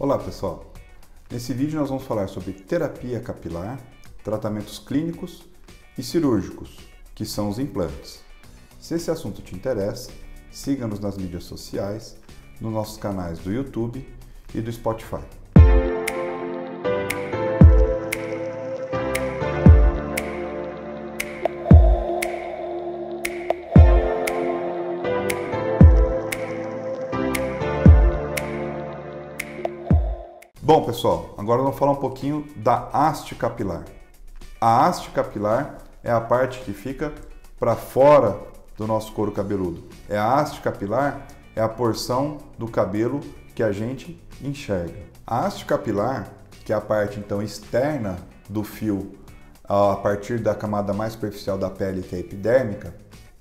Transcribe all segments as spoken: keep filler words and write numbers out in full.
Olá pessoal, nesse vídeo nós vamos falar sobre terapia capilar, tratamentos clínicos e cirúrgicos, que são os implantes. Se esse assunto te interessa, siga-nos nas mídias sociais, nos nossos canais do YouTube e do Spotify. Bom pessoal, agora vamos falar um pouquinho da haste capilar. A haste capilar é a parte que fica para fora do nosso couro cabeludo. É a haste capilar é a porção do cabelo que a gente enxerga. A haste capilar, que é a parte então externa do fio, a partir da camada mais superficial da pele, que é a epidérmica,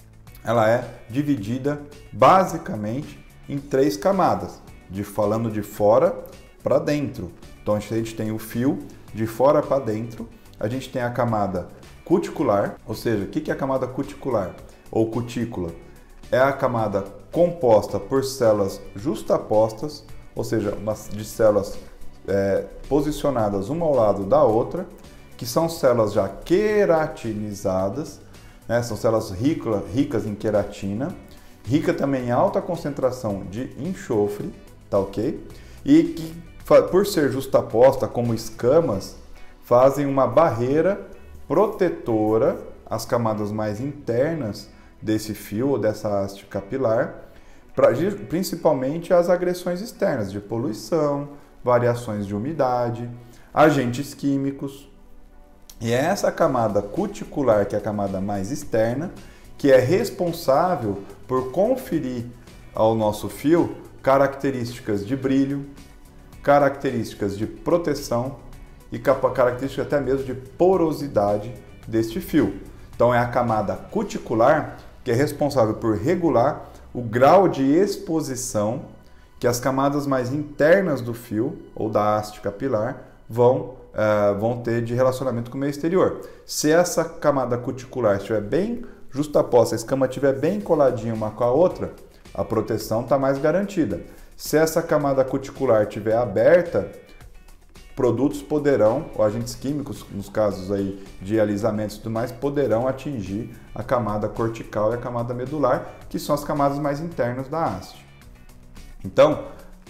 ela é dividida basicamente em três camadas, de falando de fora para dentro. Então a gente tem o fio de fora para dentro, a gente tem a camada cuticular, ou seja, o que é a camada cuticular ou cutícula? É a camada composta por células justapostas, ou seja, de células é, posicionadas uma ao lado da outra, que são células já queratinizadas, né? São células rica, ricas em queratina, rica também em alta concentração de enxofre, tá ok? E que, por ser justaposta como escamas, fazem uma barreira protetora às camadas mais internas desse fio ou dessa haste capilar, pra, principalmente às agressões externas de poluição, variações de umidade, agentes químicos. E é essa camada cuticular, que é a camada mais externa, que é responsável por conferir ao nosso fio características de brilho, características de proteção e características até mesmo de porosidade deste fio. Então é a camada cuticular que é responsável por regular o grau de exposição que as camadas mais internas do fio ou da haste capilar vão, uh, vão ter de relacionamento com o meio exterior. Se essa camada cuticular estiver bem justaposta, a escama estiver bem coladinha uma com a outra, a proteção está mais garantida. Se essa camada cuticular estiver aberta, produtos poderão, ou agentes químicos, nos casos aí de alisamentos e tudo mais, poderão atingir a camada cortical e a camada medular, que são as camadas mais internas da haste. Então,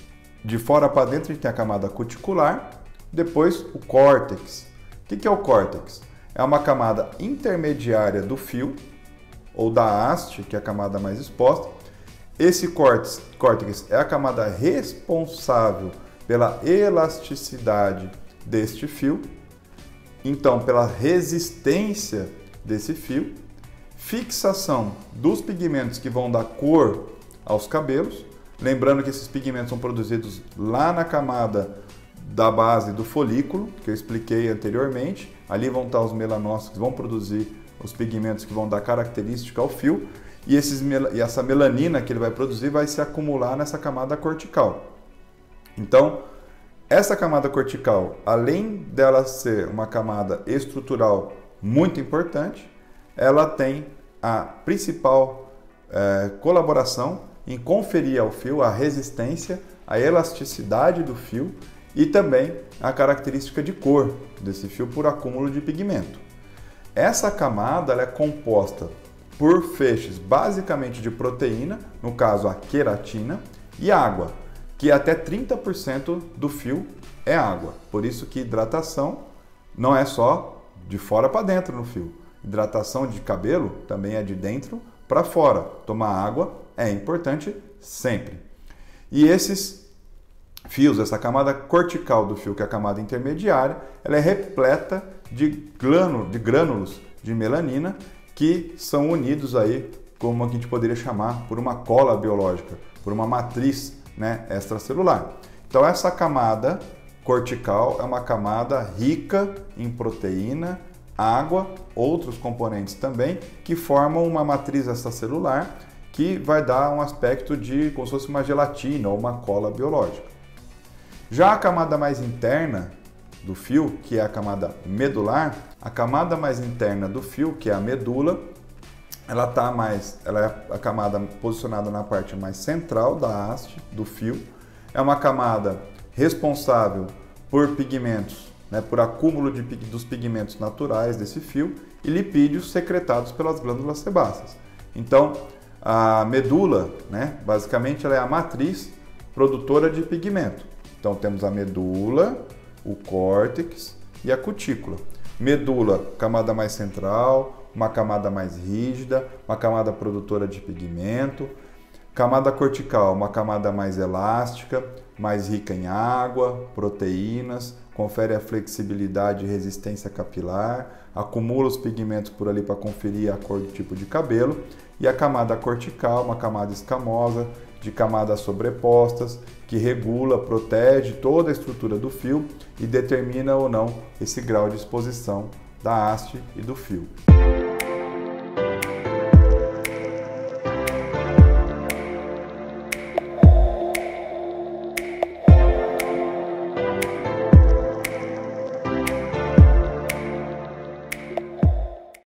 de fora para dentro a gente tem a camada cuticular, depois o córtex. O que é o córtex? É uma camada intermediária do fio, ou da haste, que é a camada mais exposta. Esse córtex é a camada responsável pela elasticidade deste fio, então pela resistência desse fio, fixação dos pigmentos que vão dar cor aos cabelos, lembrando que esses pigmentos são produzidos lá na camada da base do folículo, que eu expliquei anteriormente, ali vão estar os melanócitos que vão produzir os pigmentos que vão dar característica ao fio, e, esses, e essa melanina que ele vai produzir vai se acumular nessa camada cortical. Então, essa camada cortical, além dela ser uma camada estrutural muito importante, ela tem a principal é, colaboração em conferir ao fio a resistência, a elasticidade do fio e também a característica de cor desse fio por acúmulo de pigmento. Essa camada ela é composta por feixes basicamente de proteína, no caso a queratina, e água, que até trinta por cento do fio é água. Por isso que hidratação não é só de fora para dentro no fio. Hidratação de cabelo também é de dentro para fora. Tomar água é importante sempre. E esses fios, essa camada cortical do fio, que é a camada intermediária, ela é repleta de, glânulo, de grânulos de melanina, que são unidos aí, como a gente poderia chamar, por uma cola biológica, por uma matriz, né, extracelular. Então essa camada cortical é uma camada rica em proteína, água, outros componentes também, que formam uma matriz extracelular que vai dar um aspecto de como se fosse uma gelatina ou uma cola biológica. Já a camada mais interna do fio, que é a camada medular, a camada mais interna do fio, que é a medula, ela tá mais, ela é a camada posicionada na parte mais central da haste do fio. É uma camada responsável por pigmentos, né, por acúmulo de, dos pigmentos naturais desse fio, e lipídios secretados pelas glândulas sebáceas. Então, a medula, né, basicamente, ela é a matriz produtora de pigmento. Então, temos a medula, o córtex e a cutícula. Medula, camada mais central, uma camada mais rígida, uma camada produtora de pigmento. Camada cortical, uma camada mais elástica, mais rica em água, proteínas, confere a flexibilidade e resistência capilar, acumula os pigmentos por ali para conferir a cor do tipo de cabelo. E a camada cortical, uma camada escamosa, de camadas sobrepostas, que regula, protege toda a estrutura do fio e determina ou não esse grau de exposição da haste e do fio.